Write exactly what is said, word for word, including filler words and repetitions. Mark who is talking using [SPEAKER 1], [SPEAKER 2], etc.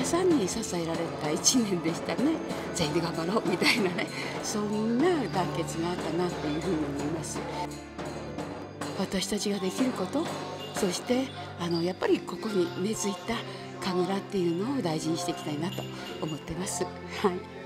[SPEAKER 1] さんに支えられたいちねんでしたね。全員で頑張ろうみたいなね、そんな団結があったなっていうふうに思います。私たちができること、そしてあのやっぱりここに根付いた神楽っていうのを大事にしていきたいなと思ってます。はい。